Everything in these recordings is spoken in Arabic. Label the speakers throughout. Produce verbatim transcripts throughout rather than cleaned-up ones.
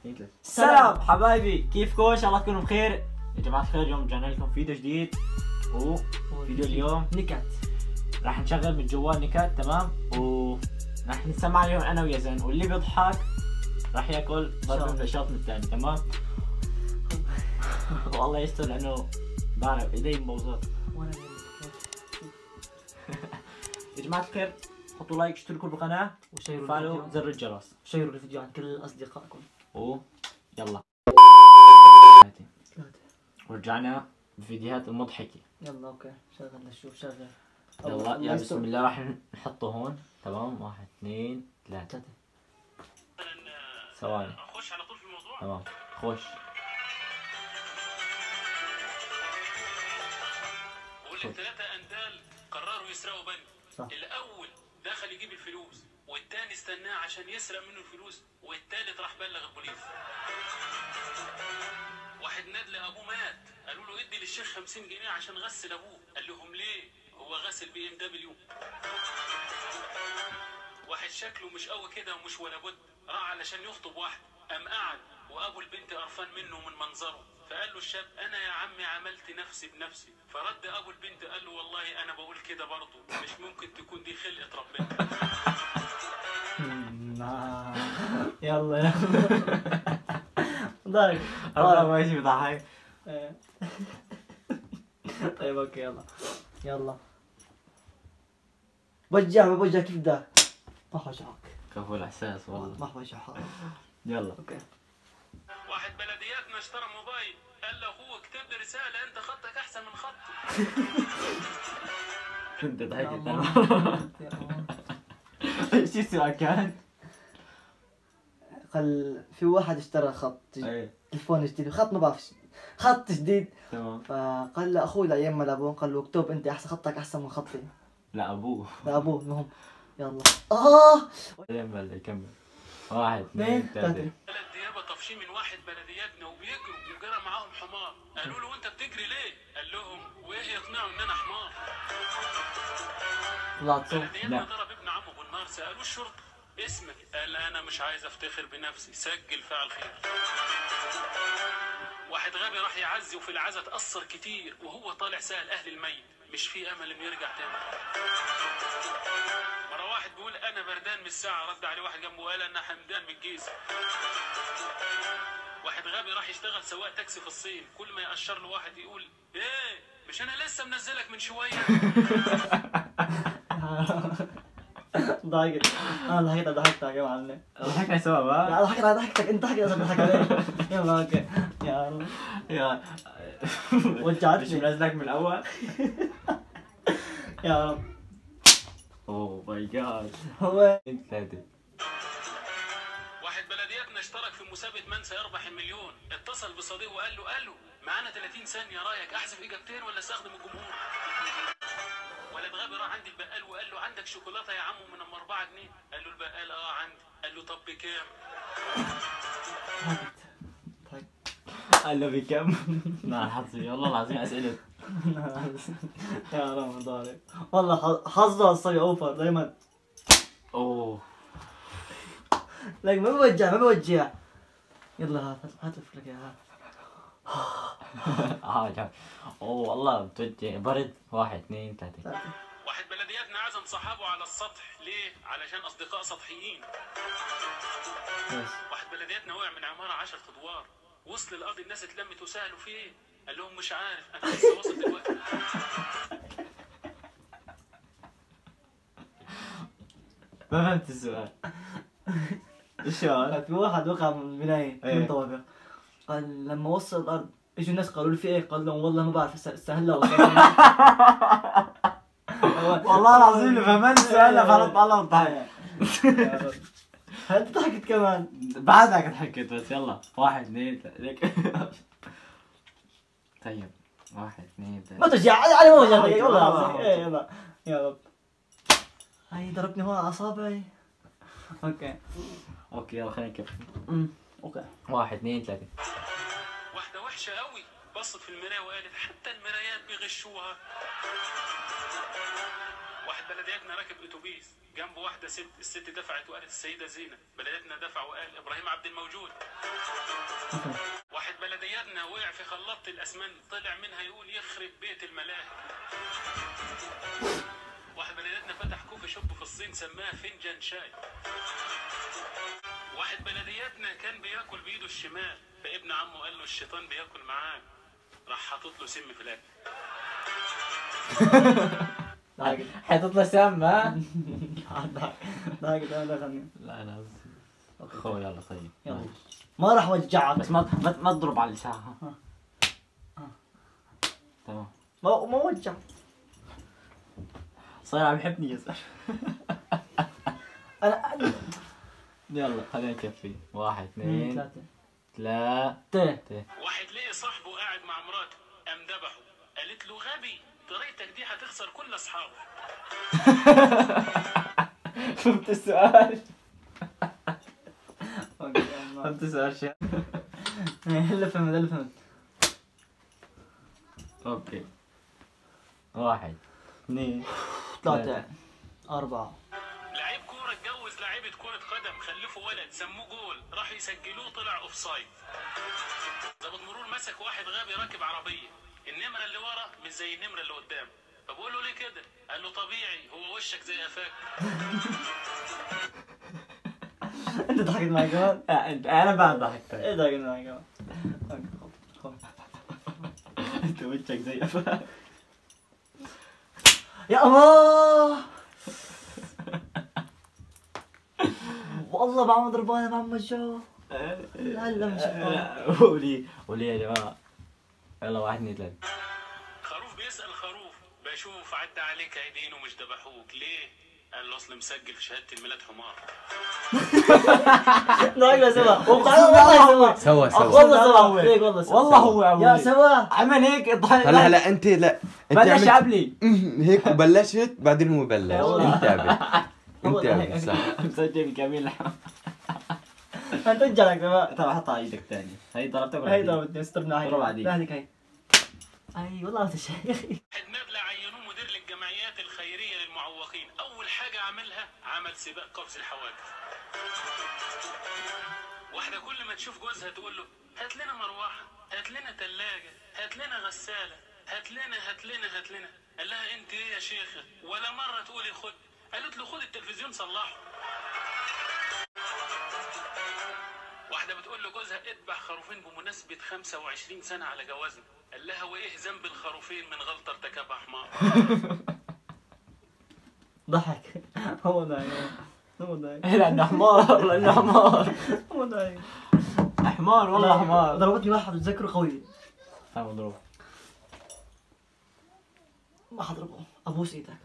Speaker 1: اثنين ثلاثة. سلام حبايبي، كيفكم؟ ان شاء الله تكونوا بخير. يا جماعة الخير، اليوم رجعنا لكم فيديو جديد، وفيديو اليوم
Speaker 2: نكت.
Speaker 1: راح نشغل من جوال نكت، تمام؟ وراح نسمع اليوم انا ويزن، واللي بيضحك راح ياكل ضربة بلشاط من الثاني، تمام؟ والله يستر لانه بعرف ايدي مبوظات. يا جماعة الخير، حطوا لايك، اشتركوا بالقناة
Speaker 2: وشيروا
Speaker 1: وفعلوا زر الجرس،
Speaker 2: شيروا الفيديو عن كل اصدقائكم.
Speaker 1: و يلا ورجعنا بفيديوهات المضحكة.
Speaker 2: يلا اوكي، شغل نشوف شغل.
Speaker 1: يلا يا بسم الله، راح نحطه هون، تمام؟ واحد اثنين ثلاثة. ثواني
Speaker 3: اخش على طول في الموضوع.
Speaker 1: تمام، خش.
Speaker 3: بقول لك ثلاثة اندال قرروا يسرقوا بنك.
Speaker 2: صح.
Speaker 3: الاول دخل يجيب الفلوس، والثاني استناه عشان يسرق منه الفلوس، والثالث راح بلغ البوليس. واحد ناد لابوه مات، قالوا له ادي للشيخ خمسين جنيه عشان غسل ابوه، قال لهم ليه؟ هو غسل بي ام دبليو. واحد شكله مش قوي كده ومش ولا بد، راح علشان يخطب واحده، قام قعد وابو البنت قرفان منه من منظره، فقال له الشاب انا يا عمي عملت نفسي بنفسي، فرد ابو البنت قال له والله انا بقول كده برضه، مش ممكن تكون دي خلقه ربنا.
Speaker 2: يلا يلا ضايق
Speaker 1: والله ماشي بضحك.
Speaker 2: طيب اوكي يلا يلا. وجه ما وجه كيف ده؟ ما حوجعك.
Speaker 1: كفو الاحساس والله.
Speaker 2: ما حوجعك.
Speaker 1: يلا
Speaker 2: اوكي.
Speaker 3: واحد بلدياتنا اشترى موبايل، قال لاخوه اكتب لي رساله انت خطك احسن من خطي.
Speaker 1: كنت ضحكت انا. ايش السؤال كان؟
Speaker 2: قال في واحد اشترى خط
Speaker 1: ايه
Speaker 2: تليفون جديد، خط ما بعرف خط جديد،
Speaker 1: تمام.
Speaker 2: فقال لاخوه لايام ما لابوه، قال له اكتب انت احسن خطك احسن من خطي.
Speaker 1: لا ابوه.
Speaker 2: لابوه. المهم يلا. اه
Speaker 1: بعدين بلش كمل. واحد اثنين ثلاثة.
Speaker 3: ثلاث ديابه طفشين من واحد بلدياتنا وبيجروا، وجرى معاهم حمار، قالوا له انت بتجري ليه؟ قال لهم وايه يقنعوا ان انا حمار؟
Speaker 2: طلعت صوت.
Speaker 3: بلدياتنا ضرب ابن عمه بالنار، سالوه الشرطه اسمك؟ قال انا مش عايز افتخر بنفسي، سجل فعل خير. واحد غبي راح يعزي، وفي العزا اتأثر كتير، وهو طالع سأل اهل الميت مش في امل انه يرجع تاني. مرة واحد بيقول انا بردان من الساعة، رد عليه واحد جنبه قال انا حمدان من الجيزة. واحد غبي راح يشتغل سواق تاكسي في الصين، كل ما يقشر له واحد يقول ايه مش انا لسه منزلك من شوية.
Speaker 2: ضايقت. انا ضحكت ضحكتك يا معلم.
Speaker 1: ضحكنا سوا بقى.
Speaker 2: لا ضحكت ضحكتك انت، ضحكت اصلا ضحك عليك. يلا اوكي. يا الله
Speaker 1: يا
Speaker 2: وجعتني.
Speaker 1: مش منزلك من الاول.
Speaker 2: يا رب.
Speaker 1: اوه ماي جاد.
Speaker 2: هو
Speaker 1: ثلاثة.
Speaker 3: واحد بلدياتنا اشترك في مسابقة من سيربح المليون، اتصل بصديقه وقال له الو معانا ثلاثين ثانية، رايك احذف اجابتين ولا استخدم الجمهور؟ ولد غبي راح عند البقال وقال له عندك شوكولاتة يا عمو من ام أربعة جنيه؟ قال له البقال اه عندي، قال له طب بكام؟
Speaker 1: قال له بكم؟ لا حظي والله العظيم اسئلة.
Speaker 2: يا رمضان والله حظه الصبي اوفر دايما.
Speaker 1: اوه
Speaker 2: لكن ما بوجع ما بوجع. يلا هات هات لك اياها.
Speaker 1: اه اوه والله بتوجع برد. واحد اثنين ثلاثة.
Speaker 3: واحد بلدياتنا عزم صحابه على السطح، ليه؟ علشان اصدقاء سطحيين. واحد بلدياتنا وقع من عمارة عشرة ادوار، وصل الارض الناس اتلمت وسالوا فيه ايه؟ قال لهم مش عارف انا لسه واصل دلوقتي.
Speaker 1: ما فهمت السؤال. شلون؟
Speaker 2: في واحد وقع من البناية
Speaker 1: ايه.
Speaker 2: من طوابق، قال لما وصل الارض اجوا الناس قالوا له في ايه؟ قال لهم والله ما بعرف استاهلها.
Speaker 1: والله العظيم اللي فهمت السؤال فرد الله وضحك.
Speaker 2: هل ضحكت كمان؟
Speaker 1: بعدك ضحكت بس. يلا واحد اثنين ثلاثة. طيب واحد اثنين ثلاثة.
Speaker 2: ما توجع علي، ما وجعتك والله العظيم. ايه يلا يا رب. هاي ضربني هون على اصابعي. اوكي
Speaker 1: اوكي يلا خلينا نكمل.
Speaker 2: امم اوكي.
Speaker 1: واحد اثنين ثلاثة.
Speaker 3: واحدة وحشة قوي بصت في المراية وقالت حتى المرايات بيغشوها. واحد بلدياتنا راكب اتوبيس، جنبه واحدة ست، الست دفعت وقالت السيدة زينب، بلدياتنا دفع وقال ابراهيم عبد الموجود. واحد بلدياتنا وقع في خلاطة الأسمنت طلع منها يقول يخرب بيت الملاهي. واحد بلدياتنا فتح كوفي شوب في الصين سماها فنجان شاي. واحد بلدياتنا كان بياكل بإيده الشمال فابن عمه قال له الشيطان بياكل معاك راح حاطط له سم في الأكل.
Speaker 1: حيطط له سم ها؟
Speaker 2: ضايق ده دخلني.
Speaker 1: لا انا خو يلا طيب
Speaker 2: يلا ما راح وجعك
Speaker 1: بس ما ما ما تضرب على اللسان ها. تمام
Speaker 2: ما ما وجع.
Speaker 1: صاير عم يحبني يا زلمه.
Speaker 2: انا
Speaker 1: يلا خلينا نكفي. واحد اثنين
Speaker 2: ثلاثة
Speaker 1: ثلاثة.
Speaker 3: واحد لقي صاحبه قاعد مع مراته قام ذبحه قالت له غبي طريقتك دي هتخسر كل اصحابك.
Speaker 1: فهمت السؤال؟ فهمت السؤال شيء؟
Speaker 2: هلا فهمت هلا فهمت.
Speaker 1: اوكي واحد اثنين
Speaker 2: ثلاثة أربعة.
Speaker 3: لعيب كوره اتجوز لاعيبه كره قدم خلفوا ولد سموه جول راح يسجلوه طلع اوف سايد. ضابط مرور مسك واحد غبي راكب عربيه النمره اللي ورا مش زي النمره اللي قدام فبقول له ليه كده؟ قال له طبيعي هو وشك زي قفاك.
Speaker 2: أنت ضحكت معي كمان؟
Speaker 1: انا بعد ضحكت.
Speaker 2: إيه ضحكت معي كمان؟
Speaker 1: انت وجهك زي قفاك.
Speaker 2: يا الله والله بعمل ضربانة مع مجو. لا لا مش
Speaker 1: قولي قولي يا جماعة. يلا واحد اثنين ثلاثة.
Speaker 3: خروف بيسأل خروف بشوف عدى عليك عيدين ومش ذبحوك ليه؟ قال له اصل مسجل في شهادة الميلاد حمار.
Speaker 2: ضحكنا سوا والله
Speaker 4: سوا
Speaker 2: سوا
Speaker 4: سوا
Speaker 2: والله سوا هيك والله سوا
Speaker 1: والله هو عمل
Speaker 2: يا سوا
Speaker 1: عمل هيك ضحك.
Speaker 4: هلا هلا انت لا انت
Speaker 1: بلش
Speaker 4: عملت
Speaker 1: قبلي.
Speaker 4: هيك وبلشت بعدين هو بلش.
Speaker 2: والله.
Speaker 4: انت عبت انت عبت صح.
Speaker 1: مسجل كميل.
Speaker 2: انت رجعك سوا.
Speaker 1: طب حط على ايدك ثاني. هي ضربتك ولا
Speaker 2: هي
Speaker 1: هي؟
Speaker 2: ضربتني استرنا هي
Speaker 1: ضرب عادي.
Speaker 2: لا هذيك هي. اي والله ما تشي يا اخي.
Speaker 3: واحد نبلة عينوه مدير للجمعيات الخيرية للمعوقين أول حاجة عملها عمل سباق قفز الحواجز. واحدة كل ما تشوف جوزها تقول له هات لنا مروحة هات لنا تلاجة هات لنا غسالة هات لنا هات لنا هات لنا. قال لها انت ايه يا شيخة ولا مرة تقولي خد. قالت له خد التلفزيون صلحه. واحدة بتقول لجوزها اذبح خروفين بمناسبة خمسة وعشرين سنة على جوازنا. قال لها وايه ذنب الخروفين من غلطة ارتكبها حمار.
Speaker 2: ضحك هو ضايق هو ضايق
Speaker 1: لانه حمار لانه حمار.
Speaker 2: هو ضايق
Speaker 1: حمار والله حمار.
Speaker 2: ضربتني واحد بتذكره قوي.
Speaker 1: ها مضروب.
Speaker 2: ما حضربه ابوس ايدك.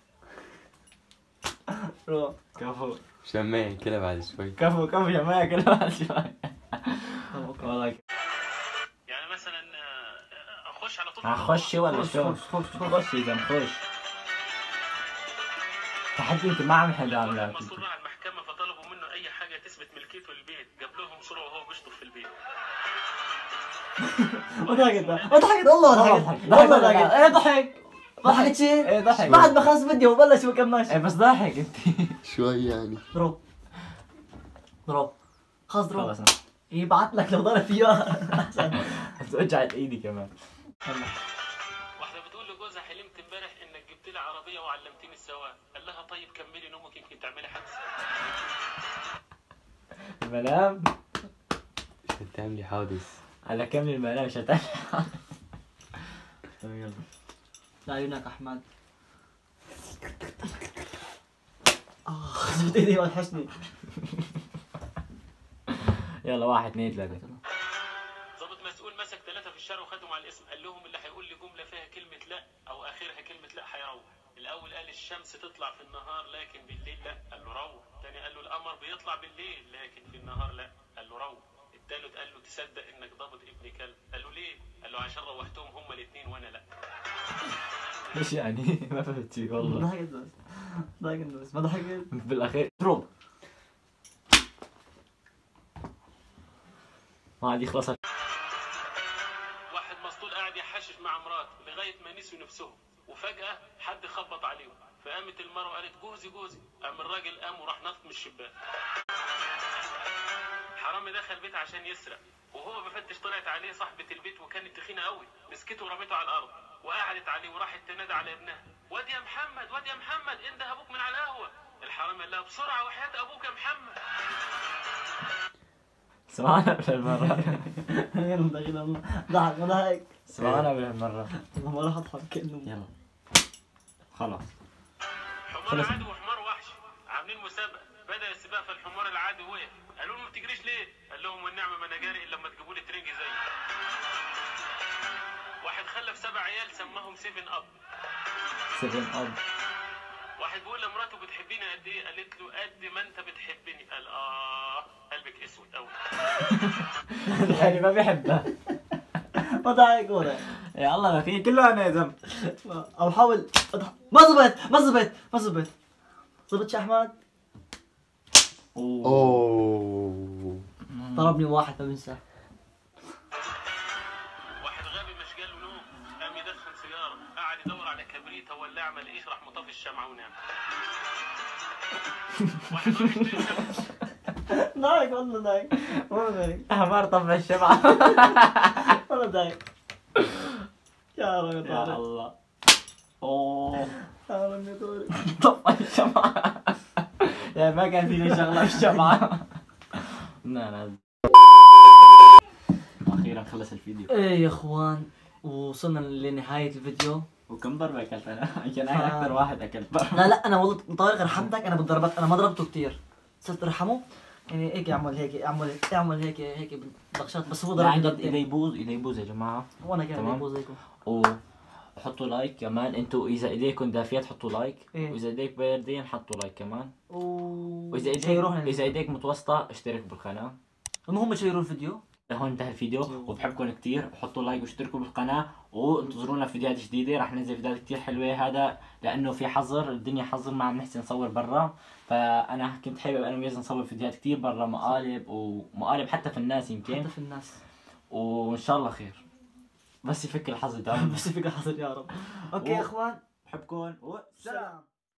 Speaker 2: روح
Speaker 1: كفو
Speaker 4: شماعي كده بعد شوي.
Speaker 1: كفو كفو يا مايا كده شوي. والله
Speaker 3: يعني مثلا آه، اخش على طول.
Speaker 1: هخش ولا شو؟
Speaker 2: خش
Speaker 1: خش اذا خش. تحدي يمكن ما عم يحل عاملات.
Speaker 3: المسؤول راح المحكمة فطلبوا منه أي حاجة تثبت ملكيته للبيت جاب لهم صورة وهو بيشطف في البيت.
Speaker 2: ما ضحكت ما ضحكت والله ضحكت والله ضحكت.
Speaker 1: ايه ضحك
Speaker 2: ضحكت شيء؟
Speaker 1: ايه ضحك
Speaker 2: بعد ما خلص فيديو وبلش وكماش.
Speaker 1: ايه بس ضحك انت.
Speaker 4: شوي يعني.
Speaker 2: ضرب ضرب خلص ضرب.
Speaker 1: خلص
Speaker 2: يبعت لك لو ضرب فيه احسن.
Speaker 1: وجعت ايدي كمان.
Speaker 3: واحدة بتقول لجوزها حلمت امبارح إنك جبت لي عربية وعلمتني السواقة. قال لها طيب كملي نومك يمكن تعملي حادثة.
Speaker 1: المنام
Speaker 4: مش هتعملي حادث.
Speaker 1: على كم المنام مش هتعمل. يلا
Speaker 2: لعيونك احمد. اه خذت ايدي ما تحشني.
Speaker 1: يلا واحد اثنين ثلاثة.
Speaker 3: ضابط مسؤول مسك ثلاثة في الشارع وخدهم على الاسم قال لهم اللي هيقول لي جملة فيها كلمة لا أو آخرها كلمة لا هيروح. الأول قال الشمس تطلع في النهار لكن بالليل لا. قال له روح. الثاني قال له القمر بيطلع بالليل لكن في النهار لا. قال له روح. الثالث قال له تصدق إنك ضابط ابن كلب. قال له ليه؟ قال له عشان روحتهم هما الاثنين وأنا لا.
Speaker 1: ايش يعني؟ ما فهمت شيء والله.
Speaker 2: ضحكت بس ضحكت بس ما ضحكت.
Speaker 1: بالاخير ضرب. ما عاد يخلص.
Speaker 3: واحد مسطول قاعد يحشش مع مراته لغايه ما نسوا نفسهم وفجاه حد خبط عليهم فقامت المراه قالت جوزي جوزي. قام الراجل قام وراح نط من الشباك. حرام حرامي دخل بيت عشان يسرق، وهو بفتش طلعت عليه صاحبة البيت وكانت تخينة قوي، مسكته ورميته على الأرض وقعدت عليه وراحت تنادى على ابنها: واد يا محمد واد يا محمد انده أبوك من على القهوة. الحرامي قال لها: بسرعة وحياة أبوك يا محمد.
Speaker 1: سمعنا بالمرة.
Speaker 2: يلا دقيقة الله ضحك ما ضحك.
Speaker 1: سمعنا بالمرة.
Speaker 2: والله ما راح اضحك كأنه
Speaker 1: يلا خلاص.
Speaker 3: حمار عادي وحمار وحشي عاملين مسابقة، بدأ السباق فالحمار العادي وقف، قالوا له: ما بتجريش ليه؟ قال لهم: والنعمة ما انا جاري الا لما تجيبوا لي ترنج زيي. واحد خلف سبع عيال سماهم سيفن اب.
Speaker 1: سيفن اب.
Speaker 3: واحد بيقول لمراته: بتحبيني قد ايه؟ قالت له: قد ما انت بتحبني. قال: اه قلبك اسود قوي.
Speaker 1: يعني ما بيحبها.
Speaker 2: ما ضحك ولا
Speaker 1: يا الله في كله انا يا زلمه.
Speaker 2: او حاول أضحك. ما زبط ما زبط ما زبط. زبط يا احمد.
Speaker 4: اوه
Speaker 2: ضربني واحد ما بنساه.
Speaker 3: واحد غبي مش جاله نوم، قام يدخن سيجاره، قعد يدور على كبريته ولاعه ما لقيش، راح مطفي الشمعه ونام. واحد راح يشتري شمعة.
Speaker 2: ضحك والله ضحك. والله ضحك.
Speaker 1: حمار طفى الشمعة.
Speaker 2: والله ضحك. يا رب يا
Speaker 1: يا
Speaker 2: طارق.
Speaker 1: الله. اوه
Speaker 2: يا رب يا طارق.
Speaker 1: طفى الشمعة. يعني ما كان فيني شغلة في الشمعة. لا لا. أخيرا خلص الفيديو.
Speaker 2: ايه يا اخوان وصلنا لنهاية الفيديو.
Speaker 1: وكم ضربة أكلت أنا؟ عشان أنا أكثر واحد أكلت ضربة.
Speaker 2: لا لا انا والله طارق رحمتك انا بالضربات انا ما ضربته كثير. صرت ارحمه يعني هيك يعمل هيك يعمل يعمل هيك هيك بخشات بس هو
Speaker 1: لا عن
Speaker 2: ضربني
Speaker 1: جد إذا يبوظ إذا يبوظ يا جماعة.
Speaker 2: وانا كمان
Speaker 1: تمام.
Speaker 2: يبوظ هيك.
Speaker 1: وحطوا لايك كمان انتوا اذا ايديكم دافية تحطوا لايك.
Speaker 2: إيه.
Speaker 1: واذا ايديك باردين حطوا لايك كمان.
Speaker 2: و-
Speaker 1: واذا ايديك
Speaker 2: شيروها
Speaker 1: اذا ايديك متوسطة اشترك بالقناة.
Speaker 2: المهم شيروا الفيديو.
Speaker 1: هون انتهى الفيديو وبحبكم كثير. حطوا لايك واشتركوا بالقناة وانتظرونا في فيديوهات جديدة. راح ننزل فيديوهات كثير حلوة. هذا لانه في حظر الدنيا حظر ما عم نحسن نصور برا. فانا كنت حابب انا ويزن نصور فيديوهات كثير برا مقالب ومقالب حتى في الناس يمكن.
Speaker 2: حتى في الناس.
Speaker 1: وان شاء الله خير. بس يفك الحظر تمام.
Speaker 2: بس في حصل يا رب. اوكي يا اخوان
Speaker 1: بحبكم وسلام.
Speaker 2: سلام.